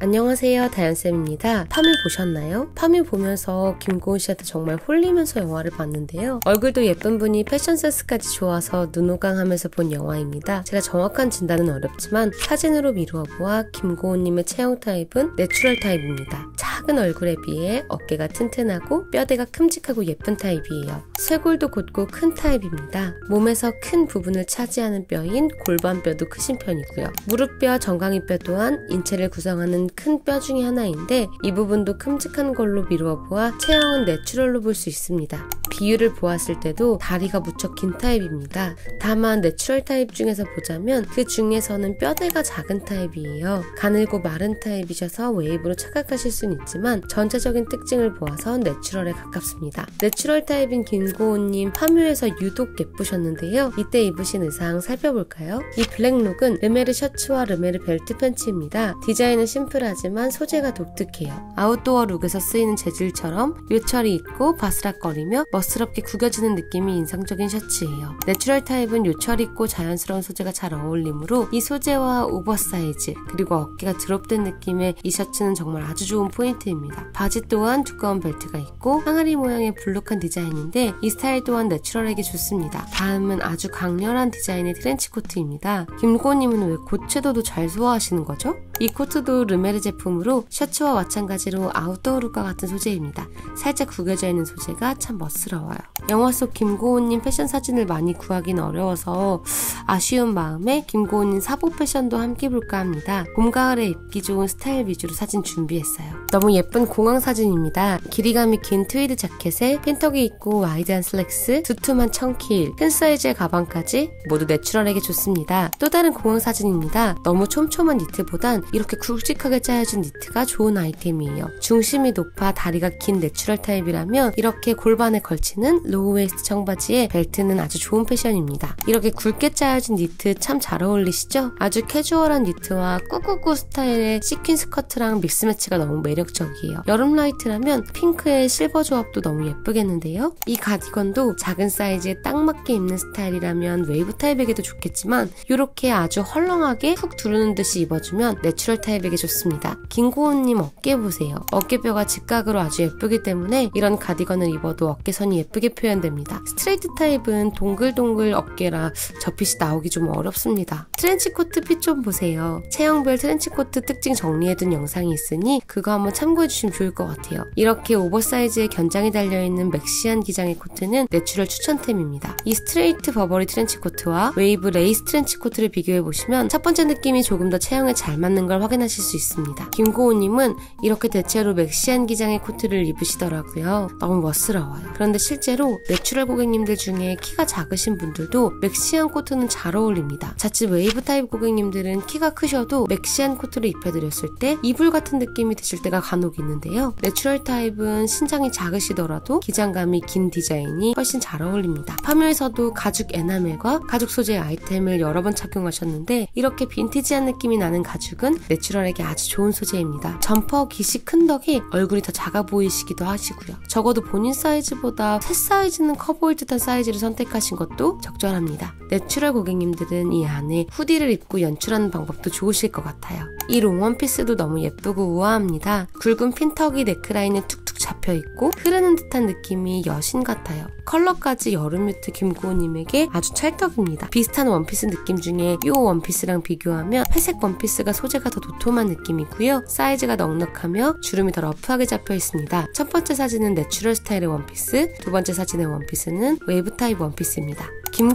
안녕하세요, 다현쌤입니다. 파묘 보셨나요? 파묘 보면서 김고은 씨한테 정말 홀리면서 영화를 봤는데요. 얼굴도 예쁜 분이 패션 센스까지 좋아서 눈호강하면서 본 영화입니다. 제가 정확한 진단은 어렵지만 사진으로 미루어 보아 김고은님의 체형 타입은 내추럴 타입입니다. 작은 얼굴에 비해 어깨가 튼튼하고 뼈대가 큼직하고 예쁜 타입이에요. 쇄골도 곧고 큰 타입입니다. 몸에서 큰 부분을 차지하는 뼈인 골반뼈도 크신 편이고요. 무릎뼈, 정강이뼈 또한 인체를 구성하는 큰 뼈 중에 하나인데 이 부분도 큼직한 걸로 미루어 보아 체형은 내추럴로 볼 수 있습니다. 비율을 보았을 때도 다리가 무척 긴 타입입니다. 다만 내추럴 타입 중에서 보자면 그 중에서는 뼈대가 작은 타입이에요. 가늘고 마른 타입이셔서 웨이브로 착각하실 수는 있지만 전체적인 특징을 보아서 내추럴에 가깝습니다. 내추럴 타입인 김고은님 파묘에서 유독 예쁘셨는데요. 이때 입으신 의상 살펴볼까요? 이 블랙룩은 르메르 셔츠와 르메르 벨트 팬츠입니다. 디자인은 심플하지만 소재가 독특해요. 아웃도어 룩에서 쓰이는 재질처럼 요철이 있고 바스락거리며 멋스럽게 구겨지는 느낌이 인상적인 셔츠예요. 내추럴 타입은 요철 있고 자연스러운 소재가 잘 어울리므로 이 소재와 오버사이즈 그리고 어깨가 드롭된 느낌의 이 셔츠는 정말 아주 좋은 포인트입니다. 바지 또한 두꺼운 벨트가 있고 항아리 모양의 블록한 디자인인데 이 스타일 또한 내추럴에게 좋습니다. 다음은 아주 강렬한 디자인의 트렌치 코트입니다. 김고은님은 왜 고채도도 잘 소화하시는 거죠? 이 코트도 르메르 제품으로 셔츠와 마찬가지로 아웃도어 룩과 같은 소재입니다. 살짝 구겨져 있는 소재가 참 멋스러워요. 영화 속 김고은님 패션 사진을 많이 구하긴 어려워서 아쉬운 마음에 김고은님 사복 패션도 함께 볼까 합니다. 봄, 가을에 입기 좋은 스타일 위주로 사진 준비했어요. 너무 예쁜 공항 사진입니다. 길이감이 긴 트위드 자켓에 핀턱이 있고 와이드한 슬랙스, 두툼한 청키힐, 큰 사이즈의 가방까지 모두 내추럴하게 좋습니다. 또 다른 공항 사진입니다. 너무 촘촘한 니트보단 이렇게 굵직하게 짜여진 니트가 좋은 아이템이에요. 중심이 높아 다리가 긴 내추럴 타입이라면 이렇게 골반에 걸치는 로우 웨이스트 청바지에 벨트는 아주 좋은 패션입니다. 이렇게 굵게 짜여진 니트 참 잘 어울리시죠? 아주 캐주얼한 니트와 꾸꾸꾸 스타일의 시퀸 스커트랑 믹스 매치가 너무 매력적이에요. 여름 라이트라면 핑크의 실버 조합도 너무 예쁘겠는데요? 이 가디건도 작은 사이즈에 딱 맞게 입는 스타일이라면 웨이브 타입에게도 좋겠지만 이렇게 아주 헐렁하게 훅 두르는 듯이 입어주면 내추럴 타입에게 좋습니다. 김고은님 어깨 보세요. 어깨뼈가 직각으로 아주 예쁘기 때문에 이런 가디건을 입어도 어깨선이 예쁘게 표현됩니다. 스트레이트 타입은 동글동글 어깨라 저 핏이 나오기 좀 어렵습니다. 트렌치코트 핏 좀 보세요. 체형별 트렌치코트 특징 정리해둔 영상이 있으니 그거 한번 참고해주시면 좋을 것 같아요. 이렇게 오버사이즈에 견장이 달려있는 맥시한 기장의 코트는 내추럴 추천템입니다. 이 스트레이트 버버리 트렌치코트와 웨이브 레이스 트렌치코트를 비교해보시면 첫 번째 느낌이 조금 더 체형에 잘 맞는 걸 확인하실 수 있습니다. 김고은님은 이렇게 대체로 맥시한 기장의 코트를 입으시더라고요. 너무 멋스러워요. 그런데 실제로 내추럴 고객님들 중에 키가 작으신 분들도 맥시한 코트는 잘 어울립니다. 자칫 웨이브 타입 고객님들은 키가 크셔도 맥시한 코트를 입혀드렸을 때 이불 같은 느낌이 드실 때가 간혹 있는데요. 내추럴 타입은 신장이 작으시더라도 기장감이 긴 디자인이 훨씬 잘 어울립니다. 파묘에서도 가죽 에나멜과 가죽 소재의 아이템을 여러 번 착용하셨는데 이렇게 빈티지한 느낌이 나는 가죽은 내추럴에게 아주 좋은 소재입니다. 점퍼 깃이 큰 덕에 얼굴이 더 작아 보이시기도 하시고요. 적어도 본인 사이즈보다 새 사이즈는 커 보일 듯한 사이즈를 선택하신 것도 적절합니다. 내추럴 고객님들은 이 안에 후디를 입고 연출하는 방법도 좋으실 것 같아요. 이 롱원피스도 너무 예쁘고 우아합니다. 굵은 핀턱이 넥라인에 툭툭 잡혀있고 흐르는 듯한 느낌이 여신 같아요. 컬러까지 여름 뮤트 김고은님에게 아주 찰떡입니다. 비슷한 원피스 느낌 중에 이 원피스랑 비교하면 회색 원피스가 소재가 더 도톰한 느낌이고요. 사이즈가 넉넉하며 주름이 더 러프하게 잡혀 있습니다. 첫 번째 사진은 내추럴 스타일의 원피스, 두 번째 사진의 원피스는 웨이브 타입 원피스입니다.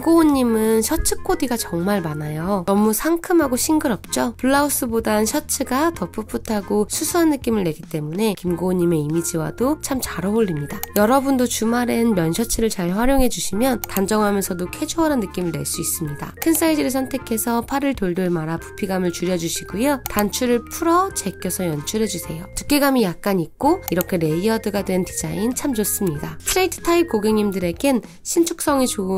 김고은님은 셔츠 코디가 정말 많아요. 너무 상큼하고 싱그럽죠? 블라우스보단 셔츠가 더 풋풋하고 수수한 느낌을 내기 때문에 김고은님의 이미지와도 참 잘 어울립니다. 여러분도 주말엔 면 셔츠를 잘 활용해주시면 단정하면서도 캐주얼한 느낌을 낼 수 있습니다. 큰 사이즈를 선택해서 팔을 돌돌 말아 부피감을 줄여주시고요. 단추를 풀어 제껴서 연출해주세요. 두께감이 약간 있고 이렇게 레이어드가 된 디자인 참 좋습니다. 스트레이트 타입 고객님들에겐 신축성이 좋은 Y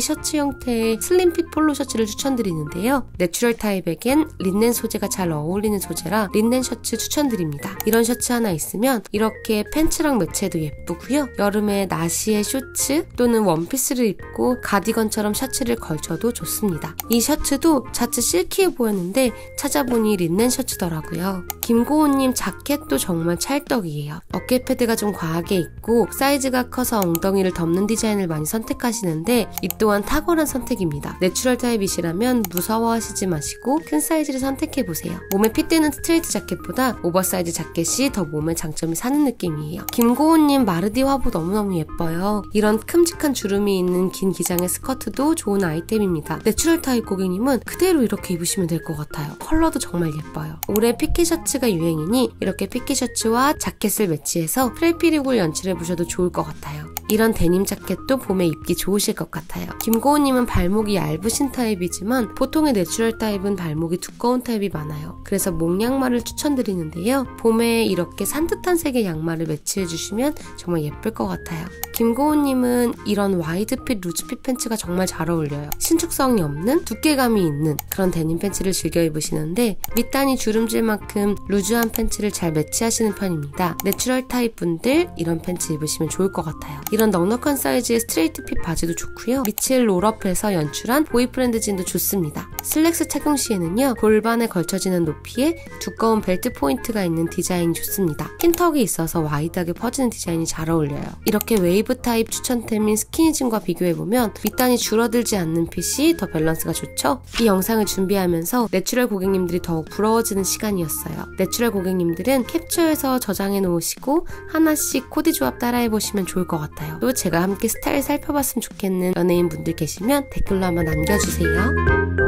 셔츠 형태의 슬림핏 폴로 셔츠를 추천드리는데요. 내추럴 타입에겐 린넨 소재가 잘 어울리는 소재라 린넨 셔츠 추천드립니다. 이런 셔츠 하나 있으면 이렇게 팬츠랑 매치해도 예쁘고요. 여름에 나시의 셔츠 또는 원피스를 입고 가디건처럼 셔츠를 걸쳐도 좋습니다. 이 셔츠도 자칫 실키해 보였는데 찾아보니 린넨 셔츠더라고요. 김고은님 자켓도 정말 찰떡이에요. 어깨 패드가 좀 과하게 있고 사이즈가 커서 엉덩이를 덮는 디자인을 많이 선택하시는데 이 또한 탁월한 선택입니다. 내추럴 타입이시라면 무서워하시지 마시고 큰 사이즈를 선택해보세요. 몸에 핏되는 스트레이트 자켓보다 오버사이즈 자켓이 더 몸에 장점이 사는 느낌이에요. 김고은님 마르디 화보 너무너무 예뻐요. 이런 큼직한 주름이 있는 긴 기장의 스커트도 좋은 아이템입니다. 내추럴 타입 고객님은 그대로 이렇게 입으시면 될 것 같아요. 컬러도 정말 예뻐요. 올해 피켓 셔츠가 유행이니 이렇게 피켓 셔츠와 자켓을 매치해서 프레피리골 연출해보셔도 좋을 것 같아요. 이런 데님 자켓도 봄에 입기 좋으실 것 같아요. 김고은님은 발목이 얇으신 타입이지만 보통의 내추럴 타입은 발목이 두꺼운 타입이 많아요. 그래서 목 양말을 추천드리는데요. 봄에 이렇게 산뜻한 색의 양말을 매치해주시면 정말 예쁠 것 같아요. 김고은님은 이런 와이드핏 루즈핏 팬츠가 정말 잘 어울려요. 신축성이 없는 두께감이 있는 그런 데님 팬츠를 즐겨 입으시는데 밑단이 주름질만큼 루즈한 팬츠를 잘 매치하시는 편입니다. 내추럴 타입 분들 이런 팬츠 입으시면 좋을 것 같아요. 이런 넉넉한 사이즈의 스트레이트 핏 바지도 좋고요. 밑을 롤업해서 연출한 보이프렌드 진도 좋습니다. 슬랙스 착용 시에는요. 골반에 걸쳐지는 높이에 두꺼운 벨트 포인트가 있는 디자인이 좋습니다. 킨턱이 있어서 와이드하게 퍼지는 디자인이 잘 어울려요. 이렇게 웨이브 타입 추천템인 스키니진과 비교해보면 밑단이 줄어들지 않는 핏이 더 밸런스가 좋죠? 이 영상을 준비하면서 내추럴 고객님들이 더욱 부러워지는 시간이었어요. 내추럴 고객님들은 캡처해서 저장해 놓으시고 하나씩 코디 조합 따라해보시면 좋을 것 같아요. 또 제가 함께 스타일 살펴봤으면 좋겠는 연예인 분들 계시면 댓글로 한번 남겨주세요.